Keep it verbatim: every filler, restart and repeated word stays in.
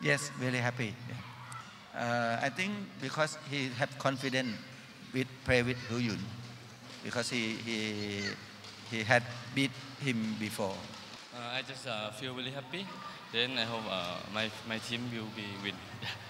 Yes, very happy. Uh, I think because he had confidence with play with Hu Yun, because he he he had beat him before. Uh, I just uh, feel really happy. Then I hope uh, my my team will be win.